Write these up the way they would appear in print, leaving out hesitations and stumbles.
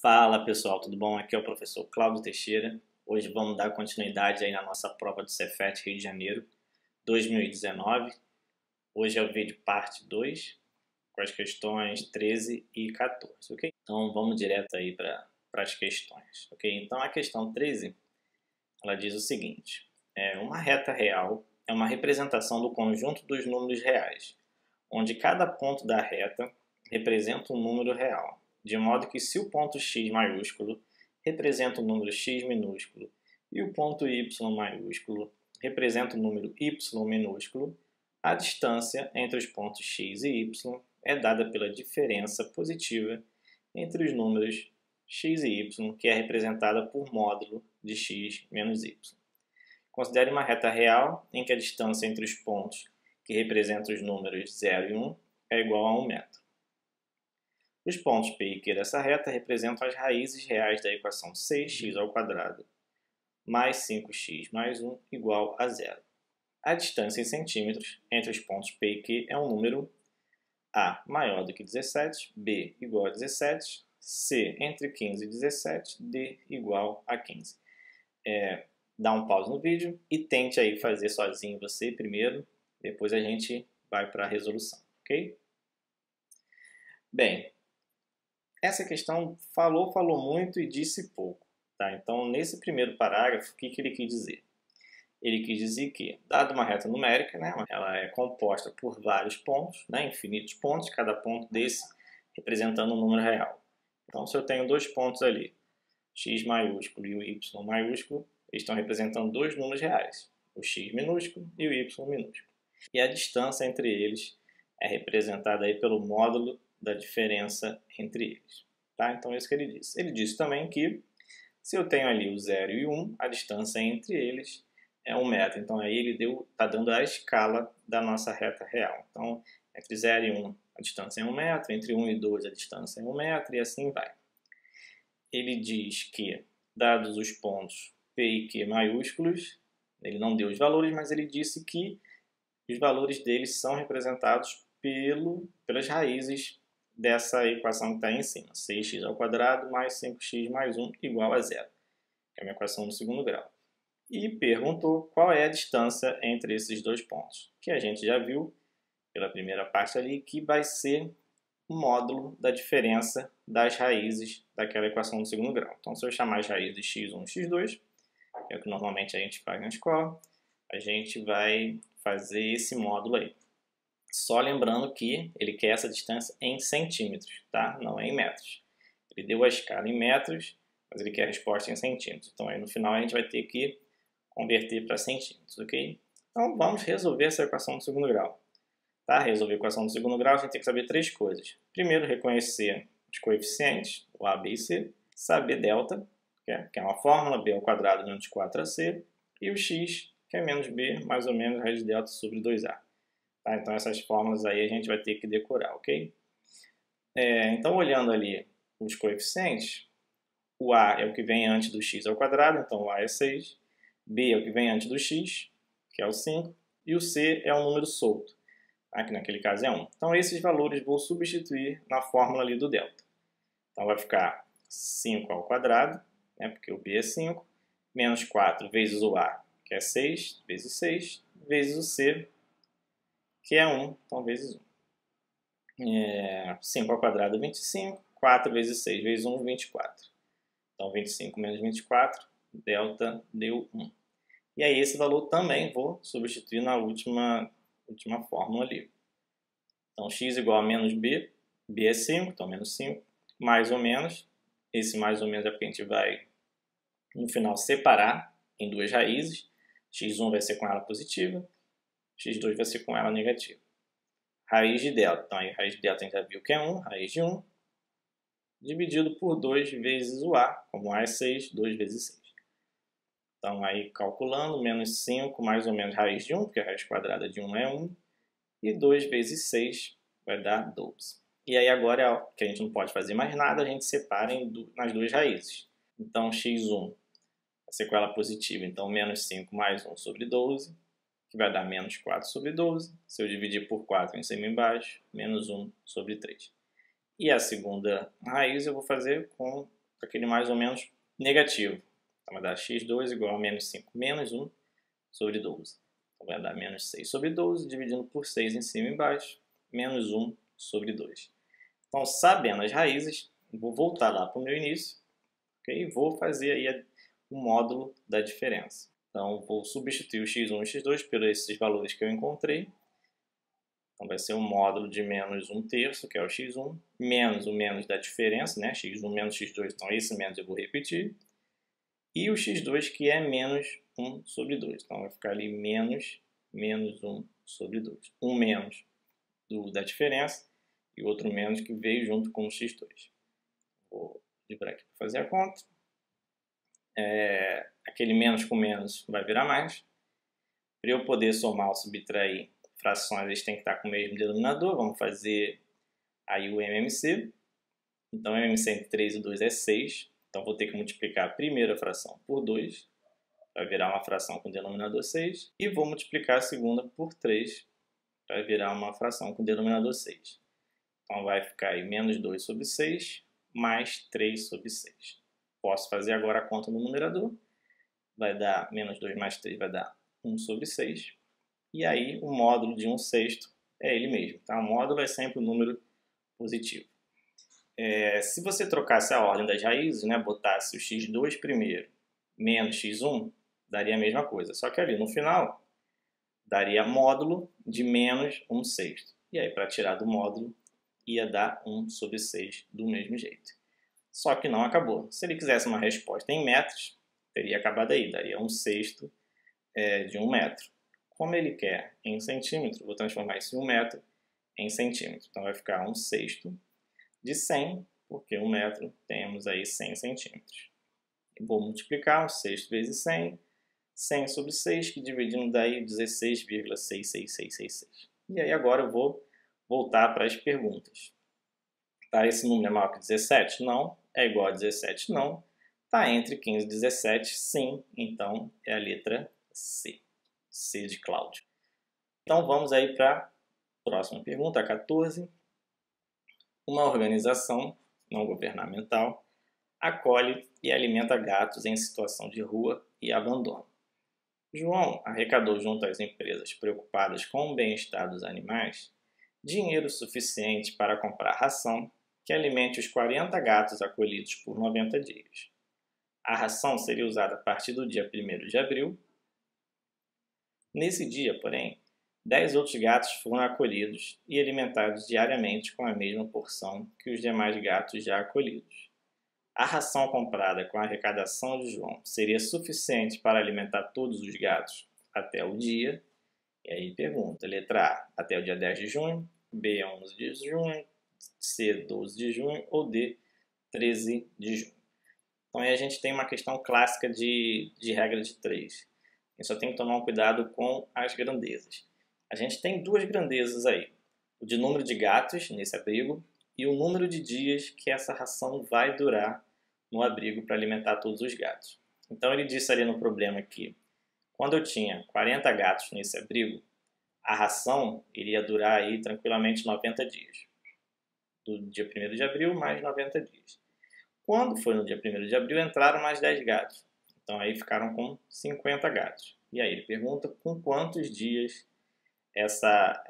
Fala pessoal, tudo bom? Aqui é o professor Cláudio Teixeira. Hoje vamos dar continuidade aí na nossa prova do Cefet Rio de Janeiro 2019. Hoje é o vídeo parte 2, com as questões 13 e 14, ok? Então vamos direto aí para as questões, ok? Então a questão 13, ela diz o seguinte: uma reta real é uma representação do conjunto dos números reais, onde cada ponto da reta representa um número real, de modo que se o ponto x maiúsculo representa o número x minúsculo e o ponto y maiúsculo representa o número y minúsculo, a distância entre os pontos x e y é dada pela diferença positiva entre os números x e y, que é representada por módulo de x menos y. Considere uma reta real em que a distância entre os pontos que representam os números 0 e 1 é igual a 1 metro. Os pontos P e Q dessa reta representam as raízes reais da equação 6x² mais 5x mais 1 igual a 0. A distância em centímetros entre os pontos P e Q é um número A maior do que 17, B igual a 17, C entre 15 e 17, D igual a 15. Dá um pause no vídeo e tente aí fazer sozinho você primeiro, depois a gente vai para a resolução, ok? Bem, essa questão falou muito e disse pouco, tá? Então, nesse primeiro parágrafo, o que ele quis dizer? Ele quis dizer que, dada uma reta numérica, né, ela é composta por vários pontos, né, infinitos pontos, cada ponto desse representando um número real. Então, se eu tenho dois pontos ali, x maiúsculo e o y maiúsculo, eles estão representando dois números reais, o x minúsculo e o y minúsculo. E a distância entre eles é representada aí pelo módulo da diferença entre eles. Tá? Então é isso que ele disse. Ele disse também que se eu tenho ali o 0 e o 1, a distância entre eles é 1 metro. Então aí ele está dando a escala da nossa reta real. Então entre 0 e 1 a distância é 1 metro, entre 1 e 2 a distância é 1 metro e assim vai. Ele diz que, dados os pontos P e Q maiúsculos, ele não deu os valores, mas ele disse que os valores deles são representados pelas raízes dessa equação que está aí em cima, 6x² mais 5x mais 1 igual a 0, que é a minha equação do segundo grau. E perguntou qual é a distância entre esses dois pontos, que a gente já viu pela primeira parte ali, que vai ser o módulo da diferença das raízes daquela equação do segundo grau. Então, se eu chamar as raízes de x1 e x2, que é o que normalmente a gente faz na escola, a gente vai fazer esse módulo aí. Só lembrando que ele quer essa distância em centímetros, tá? Não é em metros. Ele deu a escala em metros, mas ele quer a resposta em centímetros. Então aí no final a gente vai ter que converter para centímetros, ok? Então vamos resolver essa equação do segundo grau. Para resolver a equação do segundo grau, a gente tem que saber três coisas. Primeiro, reconhecer os coeficientes, o A, B e C. Saber delta, que é uma fórmula, B² menos 4AC. E o x, que é menos B, mais ou menos raiz de delta sobre 2A. Tá? Então essas fórmulas aí a gente vai ter que decorar, ok? Então olhando ali os coeficientes, o A é o que vem antes do x², então o A é 6. B é o que vem antes do x, que é o 5. E o C é um número solto, tá? Que naquele caso é 1. Então esses valores vou substituir na fórmula ali do delta. Então vai ficar 5² né, porque o B é 5, menos 4 vezes o A, que é 6, vezes 6, vezes o C, que é 1, então vezes 1. 5² é 25, 4 vezes 6 vezes 1, 24. Então 25 menos 24, delta deu 1. E aí esse valor também vou substituir na última fórmula ali. Então x igual a menos b, b é 5, então menos 5, mais ou menos, esse mais ou menos é porque a gente vai no final separar em duas raízes, x1 vai ser com ela positiva, x2 vai ser com ela negativa. Raiz de delta, então aí raiz de delta a gente já viu que é 1, raiz de 1, dividido por 2 vezes o A, como A é 6, 2 vezes 6. Então aí calculando, menos 5 mais ou menos raiz de 1, porque a raiz quadrada de 1 é 1, e 2 vezes 6 vai dar 12. E aí agora, que a gente não pode fazer mais nada, a gente separa nas duas raízes. Então x1 vai ser com ela positiva, então menos 5 mais 1 sobre 12, que vai dar menos 4 sobre 12. Se eu dividir por 4 em cima e embaixo, menos 1 sobre 3. E a segunda raiz eu vou fazer com com aquele mais ou menos negativo. Então vai dar x2 igual a menos 5 menos 1 sobre 12. Então vai dar menos 6 sobre 12, dividindo por 6 em cima e embaixo, menos 1 sobre 2. Então, sabendo as raízes, vou voltar lá para o meu início, okay? E vou fazer aí o módulo da diferença. Então, vou substituir o x1 e o x2 por esses valores que eu encontrei. Então, vai ser o módulo de menos 1/3, que é o x1, menos o menos da diferença, né? x1 menos x2, então esse menos eu vou repetir. E o x2, que é menos 1 sobre 2. Então, vai ficar ali menos 1 sobre 2. Um menos da diferença e outro menos que veio junto com o x2. Vou livrar aqui para fazer a conta. Aquele menos com menos vai virar mais. Para eu poder somar ou subtrair frações, eles têm que estar com o mesmo denominador. Vamos fazer aí o MMC. Então, o MMC entre 3 e 2 é 6. Então, vou ter que multiplicar a primeira fração por 2. Vai virar uma fração com denominador 6. E vou multiplicar a segunda por 3. Vai virar uma fração com denominador 6. Então, vai ficar aí menos 2 sobre 6 mais 3 sobre 6. Posso fazer agora a conta no numerador. Vai dar menos 2 mais 3, vai dar 1 sobre 6. E aí, o módulo de 1/6 é ele mesmo. Tá? O módulo é sempre um número positivo. Se você trocasse a ordem das raízes, né, botasse o x2 primeiro, menos x1, daria a mesma coisa. Só que ali no final, daria módulo de menos 1/6. E aí, para tirar do módulo, ia dar 1 sobre 6 do mesmo jeito. Só que não acabou. Se ele quisesse uma resposta em metros, teria acabado aí. Daria 1/6 de 1 metro. Como ele quer em centímetro, vou transformar isso em 1 metro em centímetro. Então, vai ficar 1/6 de 100, porque 1 metro temos aí 100 centímetros. Vou multiplicar 1/6 vezes 100, 100 sobre 6, que dividindo daí 16,66666. E aí agora eu vou voltar para as perguntas. Tá, esse número é maior que 17? Não. É igual a 17? Não. Está entre 15 e 17? Sim. Então é a letra C. C de Cláudio. Então vamos aí para a próxima pergunta, a 14. Uma organização não governamental acolhe e alimenta gatos em situação de rua e abandono. João arrecadou junto às empresas preocupadas com o bem-estar dos animais dinheiro suficiente para comprar ração que alimente os 40 gatos acolhidos por 90 dias. A ração seria usada a partir do dia 1º de abril. Nesse dia, porém, 10 outros gatos foram acolhidos e alimentados diariamente com a mesma porção que os demais gatos já acolhidos. A ração comprada com a arrecadação de João seria suficiente para alimentar todos os gatos até o dia? E aí pergunta, letra A, até o dia 10 de junho, B, 11 de junho, C, 12 de junho ou D, 13 de junho. Então aí a gente tem uma questão clássica de regra de 3. A gente só tem que tomar um cuidado com as grandezas. A gente tem duas grandezas aí, o de número de gatos nesse abrigo e o número de dias que essa ração vai durar no abrigo para alimentar todos os gatos. Então ele disse ali no problema que quando eu tinha 40 gatos nesse abrigo, a ração iria durar aí tranquilamente 90 dias. Do dia 1º de abril mais 90 dias. Quando foi no dia 1º de abril, entraram mais 10 gatos. Então aí ficaram com 50 gatos. E aí ele pergunta com quantos dias essa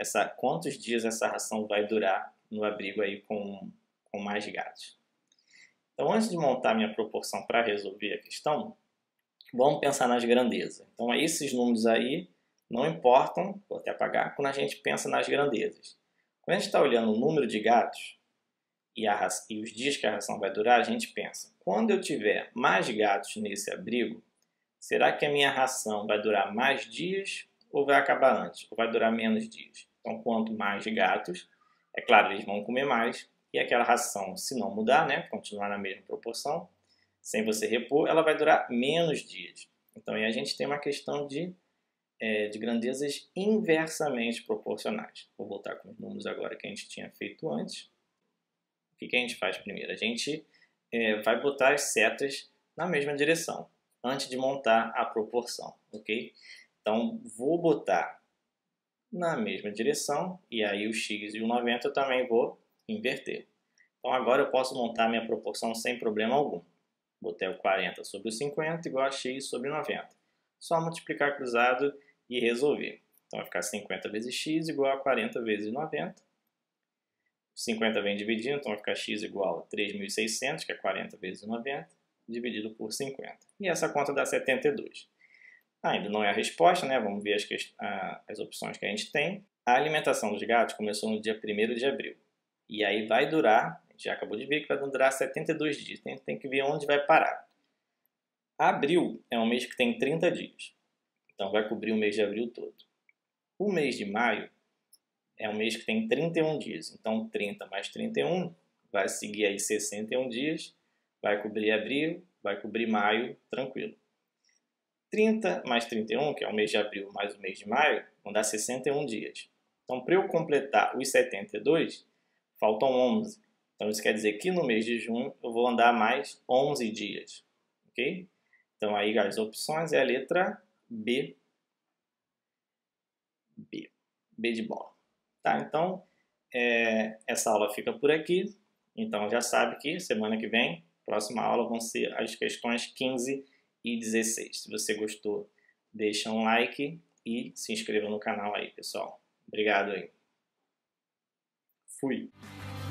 ração vai durar no abrigo aí com mais gatos. Então, antes de montar minha proporção para resolver a questão, vamos pensar nas grandezas. Então, esses números aí não importam, vou até apagar, quando a gente pensa nas grandezas. Quando a gente está olhando o número de gatos e os dias que a ração vai durar, a gente pensa, quando eu tiver mais gatos nesse abrigo, será que a minha ração vai durar mais dias ou vai acabar antes? Ou vai durar menos dias? Então, quanto mais gatos, é claro, eles vão comer mais. E aquela ração, se não mudar, né, continuar na mesma proporção, sem você repor, ela vai durar menos dias. Então, aí a gente tem uma questão de grandezas inversamente proporcionais. Vou voltar com os números agora que a gente tinha feito antes. O que a gente faz primeiro? A gente vai botar as setas na mesma direção, antes de montar a proporção, ok? Então, vou botar na mesma direção, e aí o x e o 90 eu também vou inverter. Então, agora eu posso montar minha proporção sem problema algum. Botei o 40 sobre o 50 igual a x sobre 90. Só multiplicar cruzado e resolver. Então vai ficar 50 vezes x igual a 40 vezes 90. 50 vem dividindo, então vai ficar x igual a 3.600, que é 40 vezes 90, dividido por 50. E essa conta dá 72. Ainda não é a resposta, né? Vamos ver as opções que a gente tem. A alimentação dos gatos começou no dia 1º de abril. E aí vai durar, a gente já acabou de ver que vai durar 72 dias. Tem que ver onde vai parar. Abril é um mês que tem 30 dias. Então vai cobrir o mês de abril todo. O mês de maio é um mês que tem 31 dias. Então 30 mais 31 vai seguir aí 61 dias. Vai cobrir abril, vai cobrir maio, tranquilo. 30 mais 31, que é o mês de abril mais o mês de maio, vão dar 61 dias. Então, para eu completar os 72, faltam 11. Então, isso quer dizer que no mês de junho eu vou andar mais 11 dias. Ok? Então, aí as opções é a letra B. B de bola. Tá? Então, essa aula fica por aqui. Então, já sabe que semana que vem, próxima aula, vão ser as questões 15 e 16. Se você gostou, deixa um like e se inscreva no canal aí, pessoal. Obrigado aí. Fui!